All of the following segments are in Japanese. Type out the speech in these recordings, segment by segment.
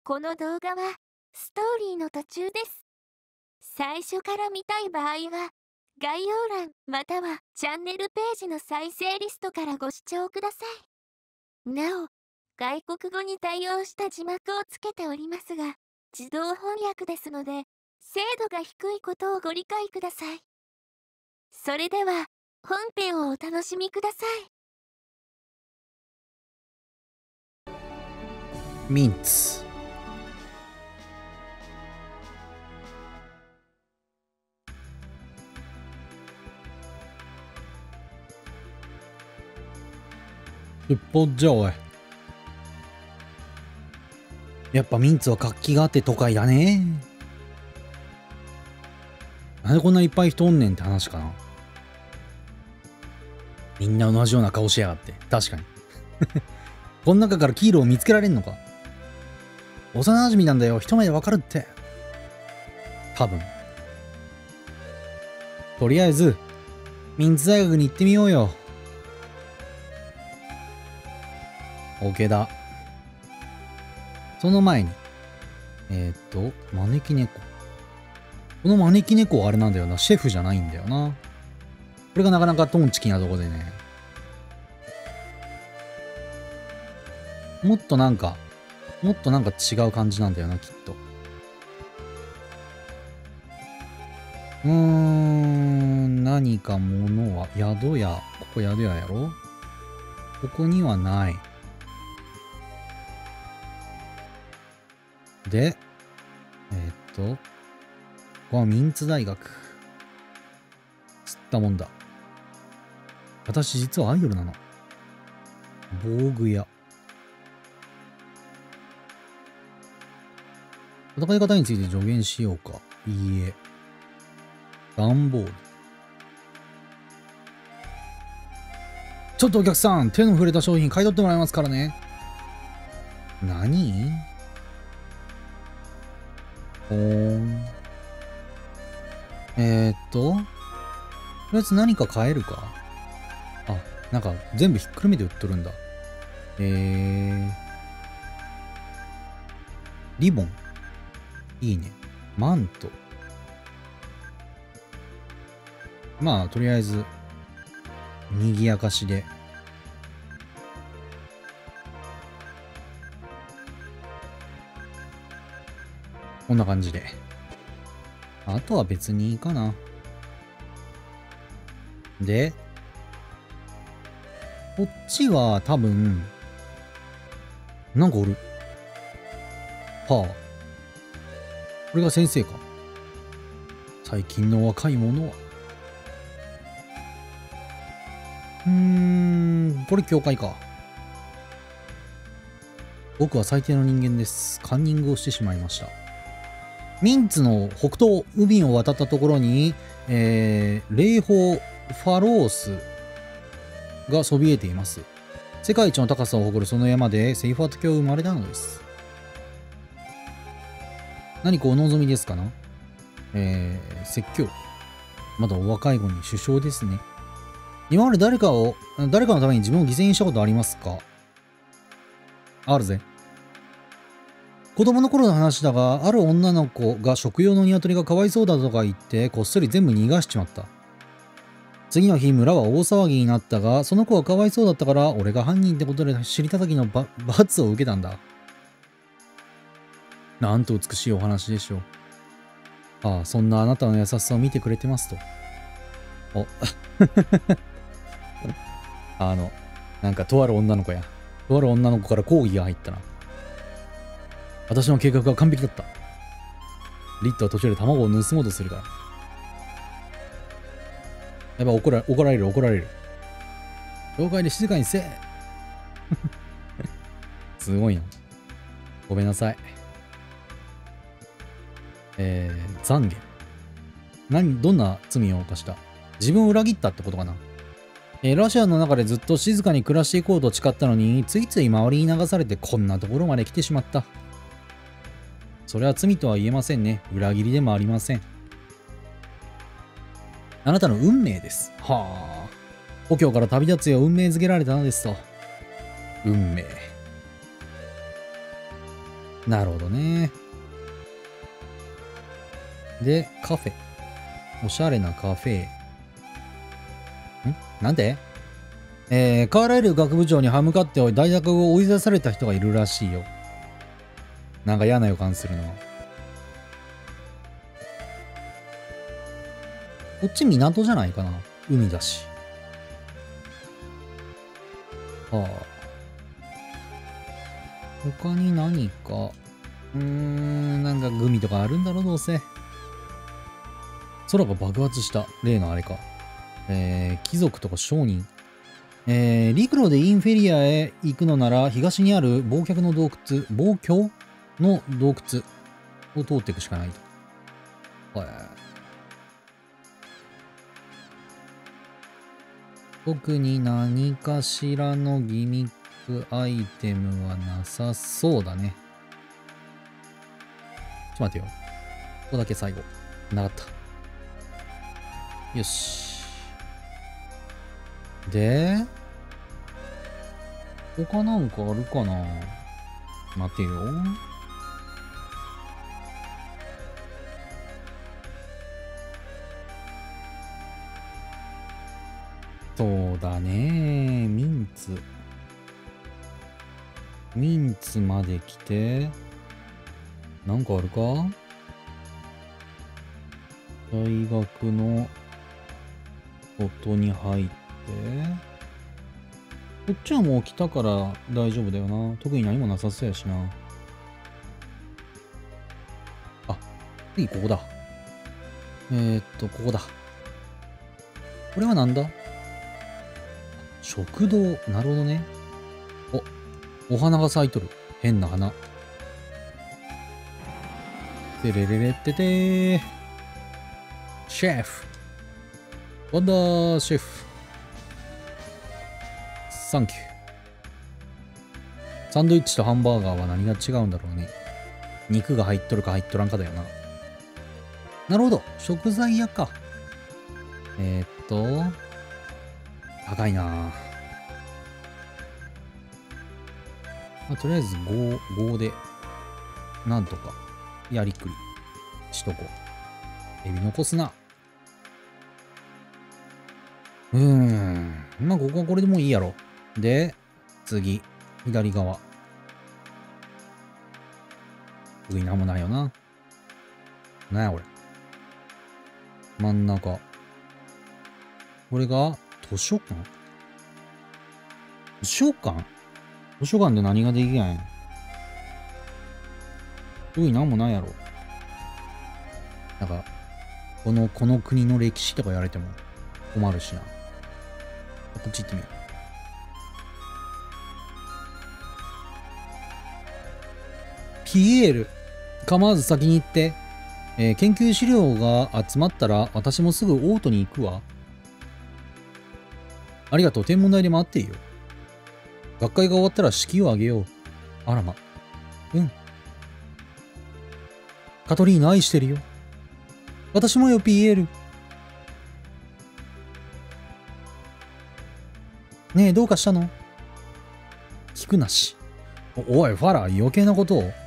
この動画はストーリーの途中です。最初から見たい場合は概要欄またはチャンネルページの再生リストからご視聴ください。なお、外国語に対応した字幕をつけておりますが、自動翻訳ですので、精度が低いことをご理解ください。それでは、本編をお楽しみください。 ミンツ。一歩じゃあおい。やっぱミンツは活気があって都会だね。なんでこんないっぱい人おんねんって話かな。みんな同じような顔しやがって。確かに。この中からキールを見つけられんのか。幼馴染なんだよ。一目でわかるって。多分。とりあえず、ミンツ大学に行ってみようよ。OK だ。その前に。招き猫。この招き猫はあれなんだよな。シェフじゃないんだよな。これがなかなかトンチキなとこでね。もっとなんか違う感じなんだよな、きっと。何か物は、宿屋。ここ宿屋やろ？ここにはない。で、ここはミンツ大学。吸ったもんだ。私実はアイドルなの。防具屋。戦い方について助言しようか。いいえ。段ボール。ちょっとお客さん、手の触れた商品買い取ってもらいますからね。何？ほーん。とりあえず何か買えるか？あ、なんか全部ひっくるめて売っとるんだ。リボン。いいね。マント。まあ、とりあえず、賑やかしで。こんな感じで。あとは別にいいかな。で、こっちは多分、なんかおる。はあ。これが先生か。最近の若い者は。これ教会か。僕は最低の人間です。カンニングをしてしまいました。ミンツの北東、海を渡ったところに、霊峰ファロースがそびえています。世界一の高さを誇るその山でセイファート教は生まれたのです。何かお望みですかな？説教。まだお若い子に首相ですね。今まで誰かのために自分を犠牲にしたことありますか？あるぜ。子供の頃の話だが、ある女の子が食用の鶏がかわいそうだとか言って、こっそり全部逃がしちまった。次の日、村は大騒ぎになったが、その子はかわいそうだったから、俺が犯人ってことで知りた時の罰を受けたんだ。なんと美しいお話でしょう。ああ、そんなあなたの優しさを見てくれてますと。お、なんかとある女の子や。とある女の子から抗議が入ったな。私の計画は完璧だった。リットは途中で卵を盗もうとするから。やっぱ怒られる。了解で静かにせえ。すごいな。ごめんなさい。懺悔。どんな罪を犯した？自分を裏切ったってことかな。ラシアの中でずっと静かに暮らしていこうと誓ったのに、ついつい周りに流されてこんなところまで来てしまった。それは罪とは言えませんね。裏切りでもありません。あなたの運命です。はあ。故郷から旅立つよう運命づけられたのですと。運命。 なるほどね。で、カフェ。おしゃれなカフェ。なんでカーライル学部長に歯向かって大学を追い出された人がいるらしいよ。なんか嫌な予感するな。こっち港じゃないかな。海だし。はあ。他に何か。なんかグミとかあるんだろう、どうせ。空が爆発した。例のあれか。貴族とか商人。陸路でインフェリアへ行くのなら、東にある忘却の洞窟、忘却の洞窟を通っていくしかないと。特に何かしらのギミックアイテムはなさそうだね。ちょっと待ってよ。ここだけ最後。なかった。よし。で、他なんかあるかな？待てよ。そうだね。ミンツ。ミンツまで来て、なんかあるか？大学の外に入って、こっちはもう来たから大丈夫だよな。特に何もなさそうやしな。あ、次ここだ。ここだ。これはなんだ？食堂。なるほどね。お花が咲いとる。変な花。てれれれっててー。シェフ。ワンダーシェフ。サンキュー。サンドイッチとハンバーガーは何が違うんだろうね。肉が入っとるか入っとらんかだよな。なるほど。食材屋か。高いな。まあ、とりあえず5で、なんとか、やりくりしとこう。エビ残すな。まあ、ここはこれでもいいやろ。で、次、左側。上なんもないよな。なんやこれ。真ん中。これが、図書館？図書館？図書館で何ができないん？上なんもないやろ。なんか、この国の歴史とか言われても困るしな。こっち行ってみよう。ピエール、構わず先に行って、研究資料が集まったら私もすぐオートに行くわ。ありがとう。天文台で待っているよ。学会が終わったら式をあげよう。あらま。うん。カトリーナ愛してるよ。私もよ、ピエール。ねえ、どうかしたの？聞くなし。おい、ファラ、余計なことを。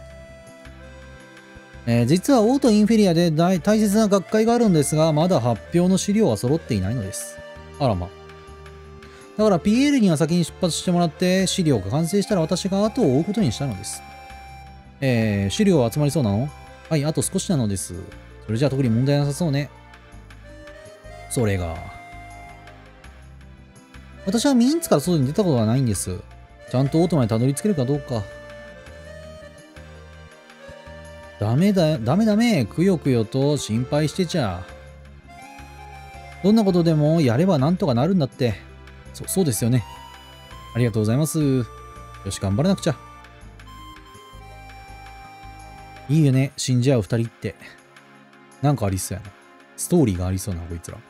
実はオートインフェリアで大切な学会があるんですが、まだ発表の資料は揃っていないのです。あらま。だから PL には先に出発してもらって、資料が完成したら私が後を追うことにしたのです。資料は集まりそうなの？はい、あと少しなのです。それじゃあ特に問題なさそうね。それが。私はミンツから外に出たことがないんです。ちゃんとオートまでたどり着けるかどうか。ダメだ、ダメ、くよくよと心配してちゃ。どんなことでもやればなんとかなるんだって。そうですよね。ありがとうございます。よし、頑張らなくちゃ。いいよね、死んじゃう二人って。なんかありそうやな。ストーリーがありそうな、こいつら。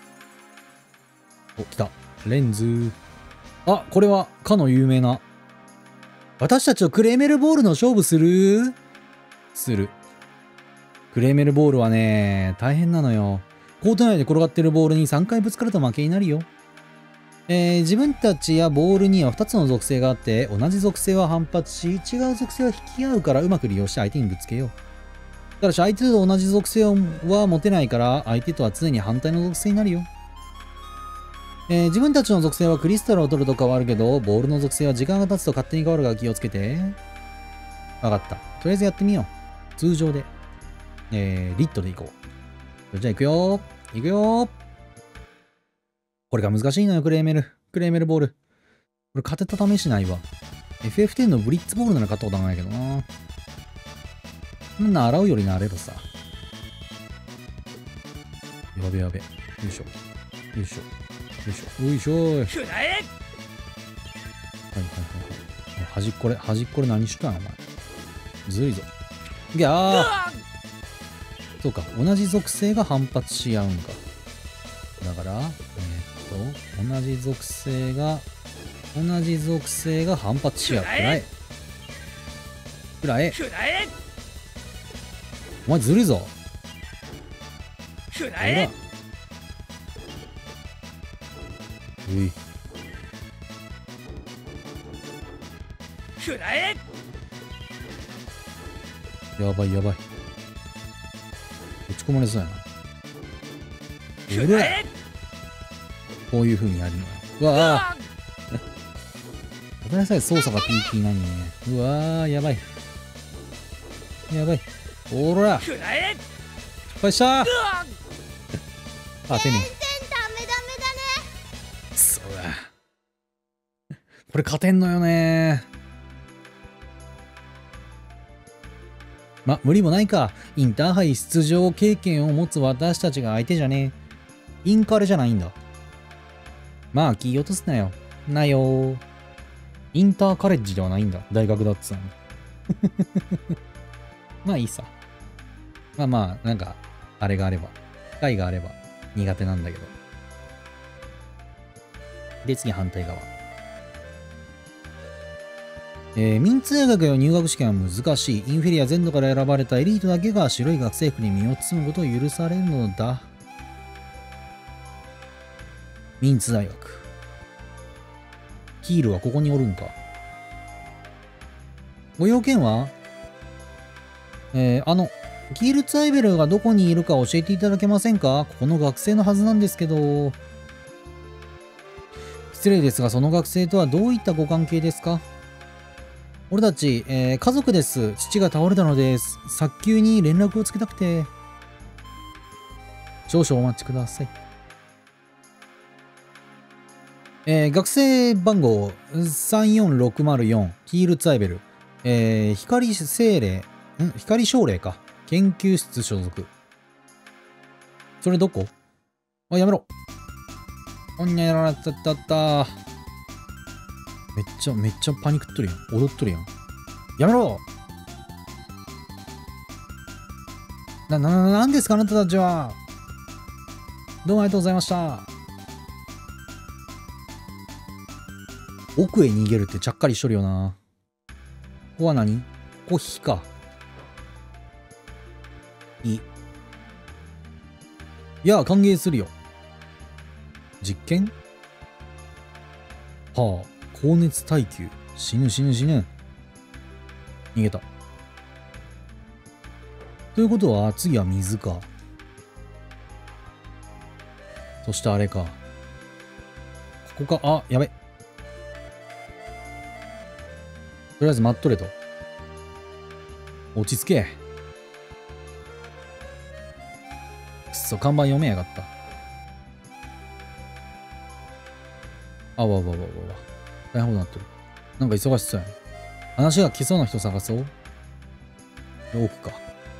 お、来た。レンズ。あ、これは、かの有名な。私たちとクレーメルボールの勝負する？する。クレーメルボールはね、大変なのよ。コート内で転がってるボールに3回ぶつかると負けになるよ。 自分たちやボールには2つの属性があって、同じ属性は反発し、違う属性は引き合うからうまく利用して相手にぶつけよう。ただし相手と同じ属性は持てないから、相手とは常に反対の属性になるよ。自分たちの属性はクリスタルを取ると変わるけど、ボールの属性は時間が経つと勝手に変わるから気をつけて。わかった。とりあえずやってみよう。通常で。リットでいこう。じゃあ行くよ。行くよ。これが難しいのよ、クレーメルボール。これ勝てた試しないわ。FF10 のブリッツボールなら勝ったことはないけどな。そんな洗うより慣れるさ。やべやべ。よいしょ。よいしょ。よいしょ。よいしょ。はいはいはいはい。端っこれ何したんお前。ずるいぞ。いやー。そうか。同じ属性が反発し合うんか。だから、同じ属性が反発し合う。くらえ。お前ずるいぞ。ほら。うい。やばいやばい。打ち込まれそうやな。うら。こういう風にやるのよ。うわぁ。ごめんなさい、操作が PP 何ね。うわぁ、やばい。やばい。おら。失敗したー。あ、手に。 全然ダメダメだね。 そうだ。これ勝てんのよね。無理もないか。インターハイ出場経験を持つ私たちが相手じゃねえ。インカレじゃないんだ。まあ、気落とすなよ。なよー。インターカレッジではないんだ。大学だっつうの。まあいいさ。まあ、なんか、あれがあれば、機会があれば苦手なんだけど。で、次反対側。民通大学への入学試験は難しい。インフェリア全土から選ばれたエリートだけが白い学生服に身を包むことを許されるのだ。民通大学。キールはここにおるんか。ご用件はキールツァイベルがどこにいるか教えていただけませんか？ここの学生のはずなんですけど。失礼ですが、その学生とはどういったご関係ですか？俺たち、家族です。父が倒れたので、早急に連絡をつけたくて。少々お待ちください。学生番号34604、キールツァイベル。光奨励か。研究室所属。それどこ？あ、やめろ。おんにゃやられちゃったった。めっちゃパニックっとるやん。踊っとるやん。やめろ！なんですかあなたたちは。どうもありがとうございました。奥へ逃げるってちゃっかりしとるよな。ここは何？ここ火か。いや、歓迎するよ。実験？はあ。高熱耐久。死ぬ。逃げた。ということは、次は水か。そしてあれか。ここか。あ、やべ。とりあえず待っとれと。落ち着け。くっそ、看板読めやがった。あわ。大変なことになってる。なんか忙しそうやね。話が来そうな人探そう。奥か。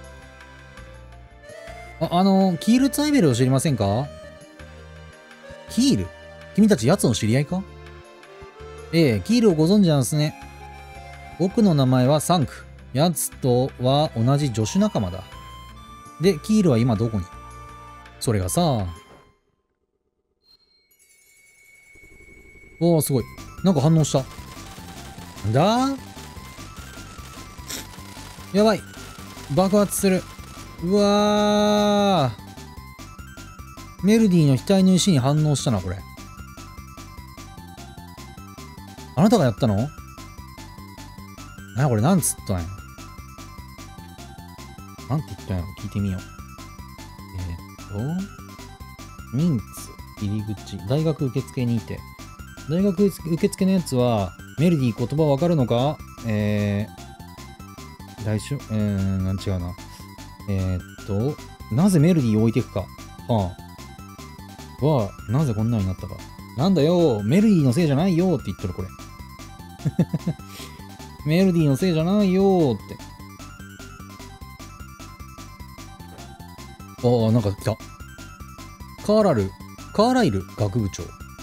キールツァイベルを知りませんか？キール？君たち奴の知り合いか？ええ、キールをご存知なんですね。僕の名前はサンク。奴とは同じ助手仲間だ。で、キールは今どこに？それがさ。おー、すごい。なんか反応した。んだ？やばい。爆発する。うわー。メルディの額の石に反応したな、これ。 あなたがやったの？これなんつったんや。なんて言ったんやろ、聞いてみよう。ミンツ、入り口、大学受付にて。大学受付のやつは、メルディ言葉わかるのか？違うな。なぜメルディを置いていくか。なぜこんなになったか。なんだよ、メルディのせいじゃないよって言っとる、これ。メルディのせいじゃないよって。なんか来た。カーライル学部長。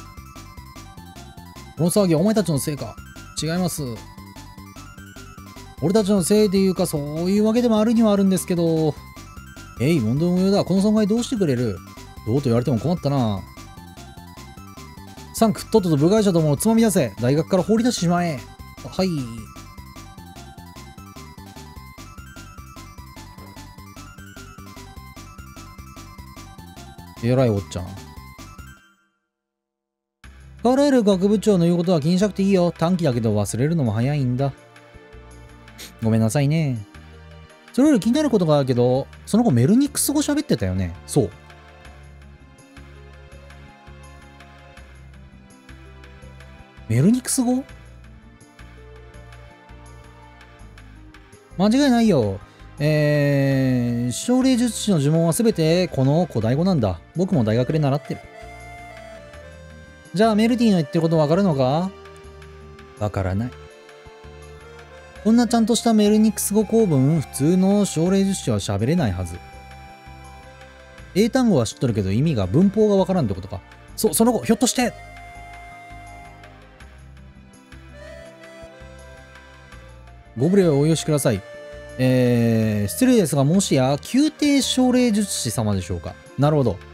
この騒ぎはお前たちのせいか？違います。俺たちのせいでいうか、そういうわけでもあるにはあるんですけど。問答無用だ。この損害どうしてくれる？どうと言われても困ったな。サンク、とっとと部外者どもをつまみ出せ。大学から放り出してしまえ。はい。えらいおっちゃん。カーライル学部長の言うことは気にしなくていいよ。短期だけど忘れるのも早いんだ。ごめんなさいね。それより気になることがあるけど、その子メルニックス語喋ってたよね。そう。メルニクス語？間違いないよ。奨励術師の呪文はすべてこの古代語なんだ。僕も大学で習ってる。じゃあメルディの言ってることわかるのか？わからない。こんなちゃんとしたメルニクス語構文、普通の奨励術師は喋れないはず。英単語は知っとるけど意味が文法がわからんってことか。その子、ひょっとしてご無礼をお許しください。失礼ですが、もしや、宮廷奨励術師様でしょうか？なるほど。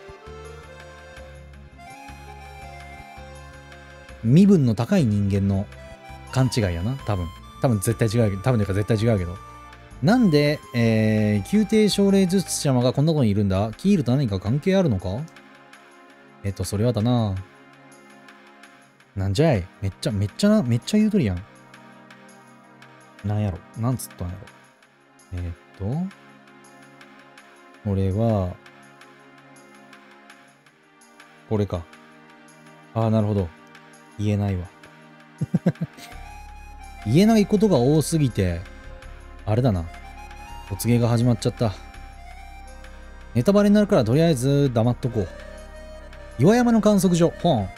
身分の高い人間の勘違いやな。多分絶対違うけど、多分というか絶対違うけど。なんで、宮廷奨励術師様がこんなとこにいるんだ？キールと何か関係あるのか？それはだな。なんじゃい？めっちゃ言うとりやん。なんやろ？なんつったんやろ？俺は、これか。なるほど。言えないわ。言えないことが多すぎて、あれだな。お告げが始まっちゃった。ネタバレになるからとりあえず黙っとこう。岩山の観測所。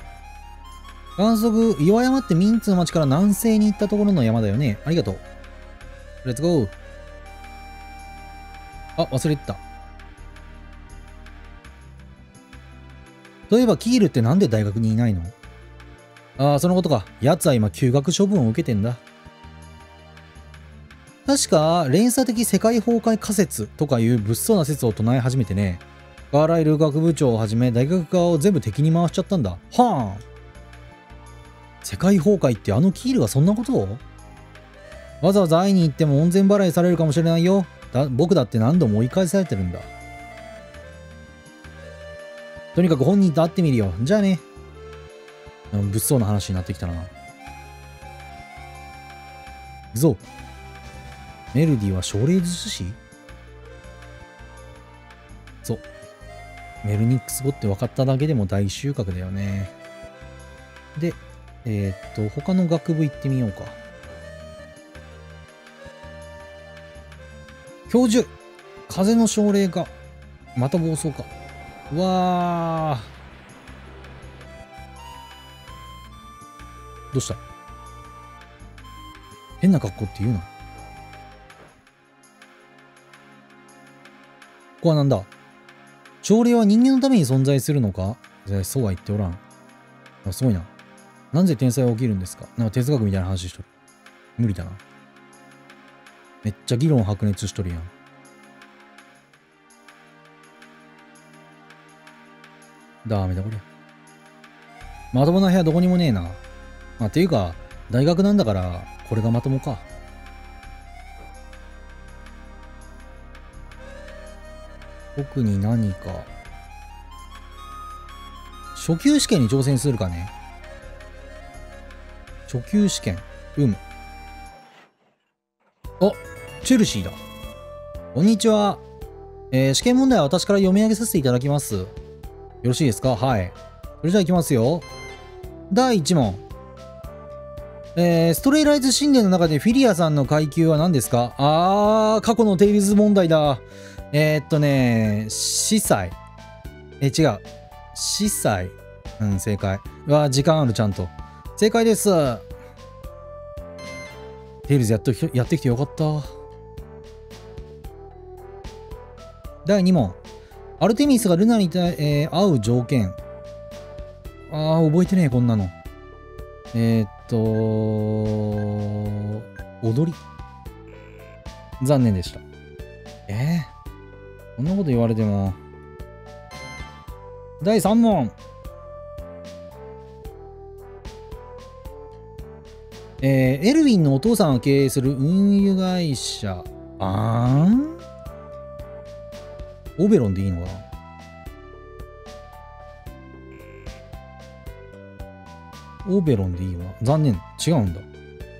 岩山ってミンツの町から南西に行ったところの山だよね。ありがとう。レッツゴー。忘れてた。そういえばキールってなんで大学にいないの？そのことか。奴は今休学処分を受けてんだ。確か連鎖的世界崩壊仮説とかいう物騒な説を唱え始めてね。カーライル学部長をはじめ大学側を全部敵に回しちゃったんだ。世界崩壊ってキールがそんなことを？わざわざ会いに行っても温泉払いされるかもしれないよ。僕だって何度も追い返されてるんだ。とにかく本人と会ってみるよ。じゃあね。物騒な話になってきたな。行くぞ。メルディは奨励術師？そう。メルニックス語って分かっただけでも大収穫だよね。で、他の学部行ってみようか。教授！風の奨励か。また暴走か。うわー。どうした？変な格好って言うな。ここはなんだ？奨励は人間のために存在するのか？そうは言っておらん。すごいな。なぜ天才は起きるんですか？なんか哲学みたいな話しとる。無理だな。めっちゃ議論白熱しとるやん。ダメだこれ。まともな部屋どこにもねえな。ていうか、大学なんだから、これがまともか。特に何か。初級試験に挑戦するかね。 初級試験。あ、チェルシーだ。こんにちは。試験問題は私から読み上げさせていただきます。よろしいですか？はい。それじゃあ行きますよ。第1問。ストレイライズ神殿の中でフィリアさんの階級は何ですか？過去のテイルズ問題だ。司祭。違う。司祭。正解。時間ある、ちゃんと。正解です。テイルズやってきてよかった。第2問。アルテミスがルナに会う条件。覚えてねえ、こんなの。踊り。残念でした。こんなこと言われても。第3問。エルウィンのお父さんが経営する運輸会社。オベロンでいいのかな？オベロンでいいわ。残念。違うんだ。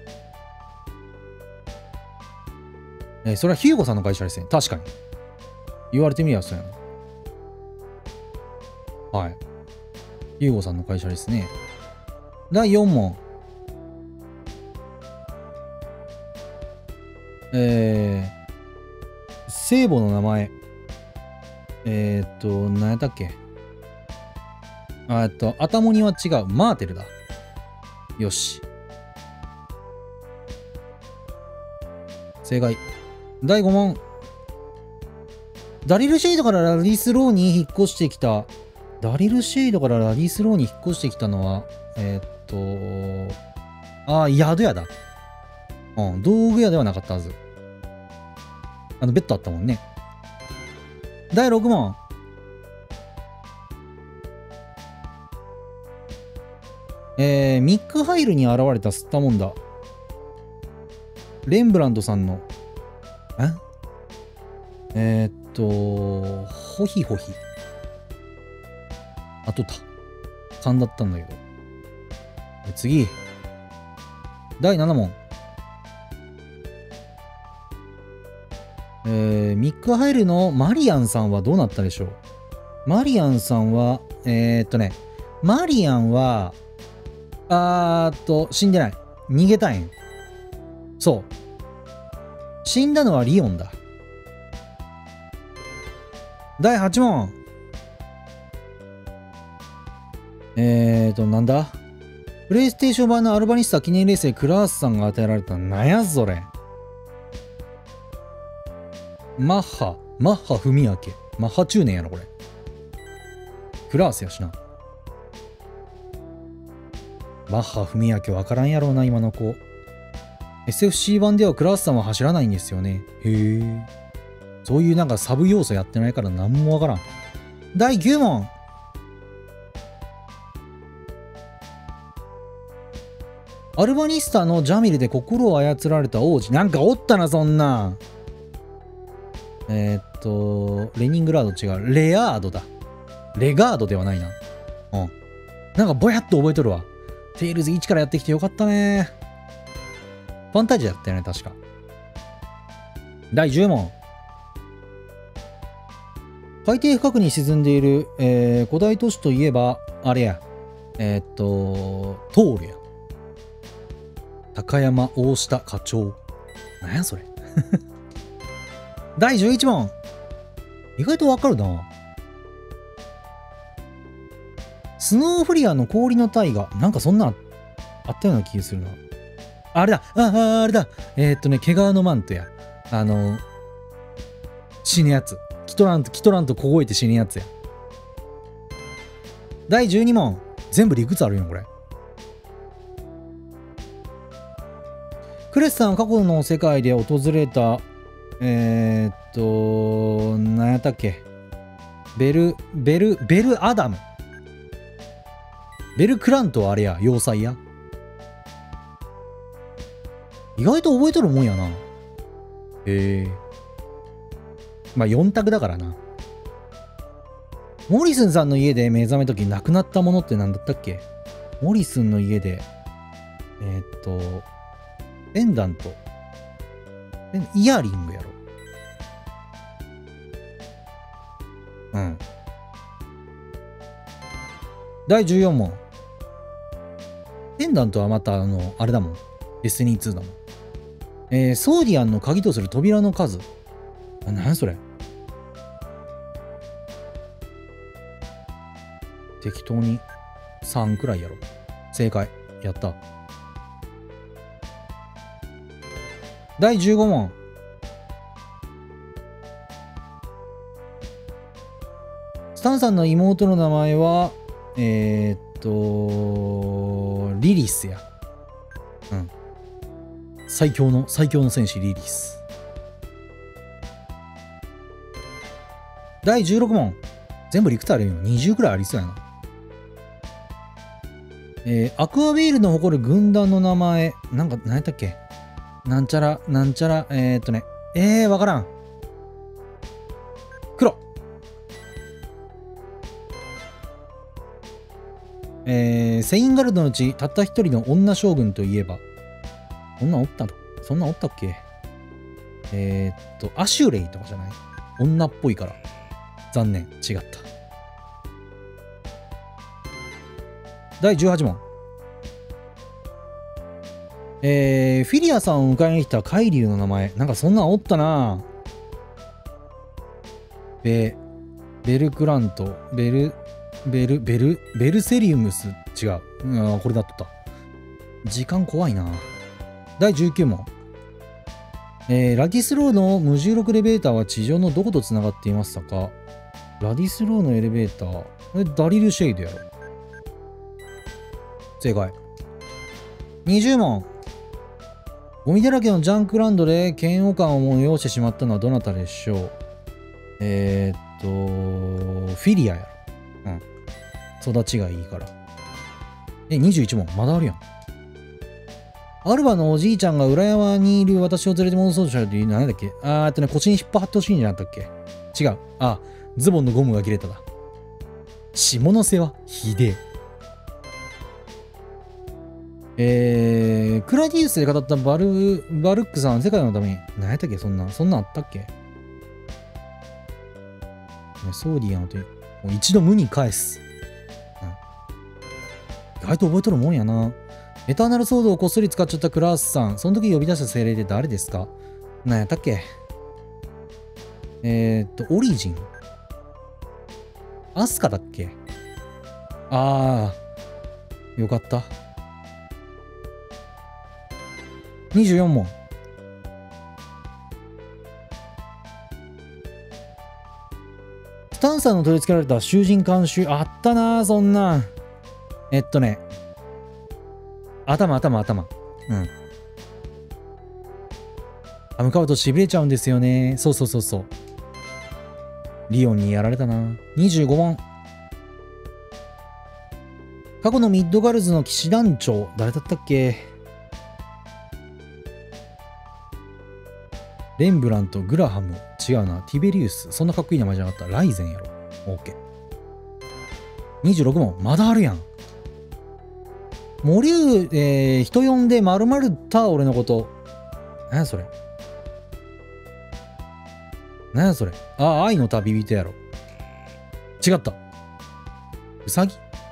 それはヒューゴさんの会社ですね。確かに。言われてみりゃそうやな。はい。ヒューゴさんの会社ですね。第4問。聖母の名前。何やったっけ？アタモニは違う。マーテルだ。よし。正解。第5問。ダリルシェイドからラディスローに引っ越してきた。ダリルシェイドからラディスローに引っ越してきたのは、宿屋だ。道具屋ではなかったはず。ベッドあったもんね。第6問。ミック・ハイルに現れた吸ったもんだ。レンブラントさんの、ホヒホヒ。あとた。3だったんだけど。次。第7問。ミック・ハイルのマリアンさんはどうなったでしょう？マリアンさんは、マリアンは、死んでない。逃げたいん。そう。死んだのはリオンだ。第8問。なんだ？プレイステーション版のアルバニスタ記念レースでクラースさんが与えられたなんやそれ。マッハ文明。マッハ中年やろこれ。クラースやしな。マッハ文明わからんやろうな今の子。SFC 版ではクラースさんは走らないんですよね。へえ。そういうなんかサブ要素やってないから何もわからん。第9問。アルバニスタのジャミルで心を操られた王子。なんかおったなそんな。レニングラード違う。レアードだ。レガードではないな。なんかぼやっと覚えとるわ。テイルズ1からやってきてよかったね。ファンタジアだったよね、確か。第10問。海底深くに沈んでいる、古代都市といえば、あれや。トールや。高山大下課長。なんやそれ。第11問。意外とわかるな。スノーフリアの氷の大河。なんかそんなあったような気がするな。あれだ。あれだ。毛皮のマントや。死ぬやつ。キトランと凍えて死ぬやつや。第12問。全部理屈あるよ、これ。クレスさんは過去の世界で訪れた、何やったっけ。ベルアダム。ベルクラントはあれや、要塞や。意外と覚えとるもんやな。まあ4択だからな。モリスンさんの家で目覚めとき亡くなったものって何だったっけ？モリスンの家でペンダント。イヤリングやろ。うん。第14問。ペンダントはまた、あれだもん。デスティニー2だもん。ソーディアンの鍵とする扉の数。何それ。適当に3くらいやろ。正解。やった。第15問。スタンさんの妹の名前は、リリスや。うん。最強の戦士リリス。第16問。全部リクターあるよ。20くらいありそうやな。アクアウェールの誇る軍団の名前。何やったっけ。なんちゃら、わからん。黒。セインガルドのうちたった一人の女将軍といえば。そんなんおったっけ。アシュレイとかじゃない？女っぽいから。残念、違った。第18問。フィリアさんを迎えに来た海竜の名前。なんかそんなんおったな。ベルクラント、ベルセリウムス。違う。これだっとった。時間怖いな。第19問。ラディスローの無重力エレベーターは地上のどことつながっていましたか？ラディスローのエレベーター。これダリルシェイドやろ。正解。20問。ゴミだらけのジャンクランドで嫌悪感を催してしまったのはどなたでしょう？フィリアやろ。うん。育ちがいいから。21問。まだあるやん。アルバのおじいちゃんが裏山にいる私を連れて戻そうとしたら何だっけ？腰に引っ張ってほしいんじゃなかったっけ？違う。ズボンのゴムが切れただ。下の世話ひでえ。クラディウスで語ったバルックさん、世界のために。何やったっけ？そんなんあったっけ？ソーディアンともう一度無に返す。意外と覚えとるもんやな。エターナルソードをこっそり使っちゃったクラースさん。その時呼び出した精霊って誰ですか？何やったっけ？オリジン。アスカだっけ？よかった。24問。スタンサーの取り付けられた囚人監修。あったな、そんなん。頭。うん。向かうと痺れちゃうんですよね。そう。リオンにやられたな。25問。過去のミッドガルズの騎士団長。誰だったっけ？レンブラント、グラハム。違うな。ティベリウス。そんなかっこいい名前じゃなかった。ライゼンやろ。OK。26問。まだあるやん。モリュウ、人呼んで〇〇た俺のこと。何やそれ。愛の旅人やろ。違った。ウサギ？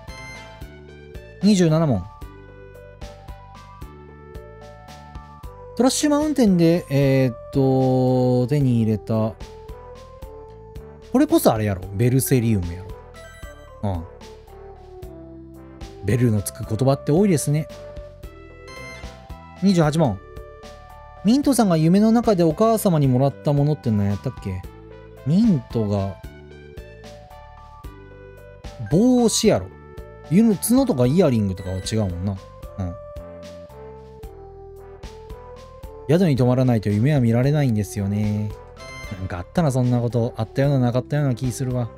27 問。トラッシュマウンテンで、手に入れた。これこそあれやろ。ベルセリウムやろ。ベルのつく言葉って多いですね。28問。ミントさんが夢の中でお母様にもらったものって何やったっけ？ミントが帽子やろ。角とかイヤリングとかは違うもんな。宿に泊まらないと夢は見られないんですよね。なんかあったな、そんなこと。あったようななかったような気するわ。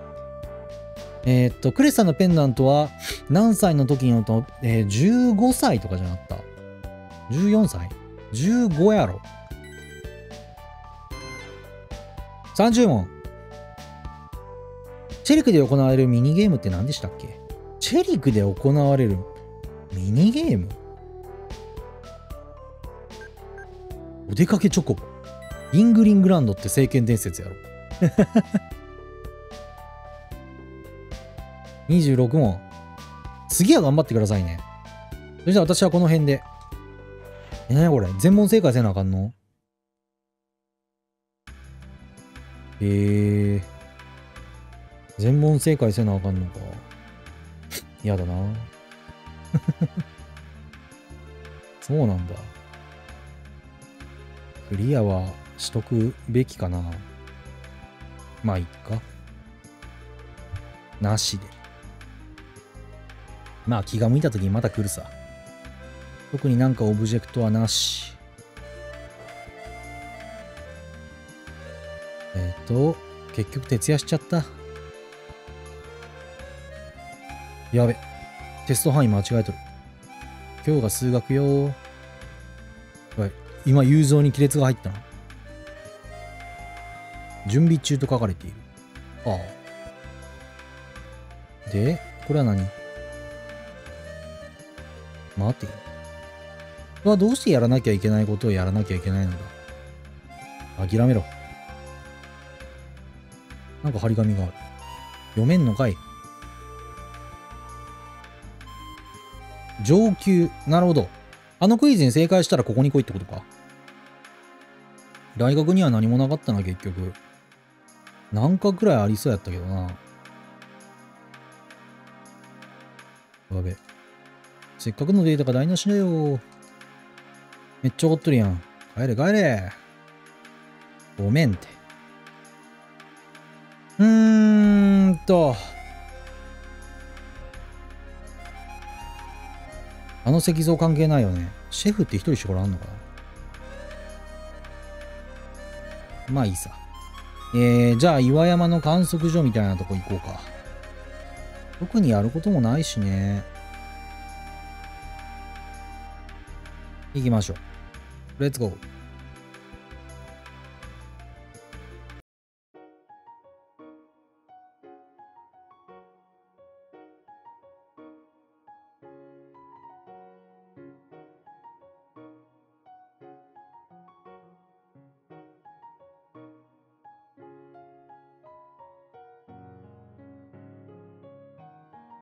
クレスさんのペンダントは何歳の時にのと、15歳とかじゃなかった？ 14 歳 ?15 やろ。30問。チェリクで行われるミニゲームって何でしたっけ？チェリクで行われるミニゲーム？ お出かけチョコボ。リングリングランドって聖剣伝説やろ。26問。次は頑張ってくださいね。それじゃあ私はこの辺で。何これ全問正解せなあかんの？全問正解せなあかんのか。嫌だな。そうなんだ。クリアはしとくべきかな。まあいいか。なしで。まあ気が向いた時にまた来るさ。特になんかオブジェクトはなし。結局徹夜しちゃった。やべ。テスト範囲間違えとる。今日が数学よ。はい。今、雄三に亀裂が入ったな。準備中と書かれている。ああ。で、これは何？待て。どうしてやらなきゃいけないことをやらなきゃいけないのだ。諦めろ。なんか張り紙がある。読めんのかい。上級。なるほど。あのクイズに正解したらここに来いってことか。大学には何もなかったな、結局。何かくらいありそうやったけどな。やべ。せっかくのデータが台無しだよ。めっちゃ怒っとるやん。帰れ帰れ。ごめんって。あの石像関係ないよね。シェフって一人しかおらんのかな。まあいいさ。じゃあ岩山の観測所みたいなとこ行こうか。特にやることもないしね。行きましょう。レッツゴー。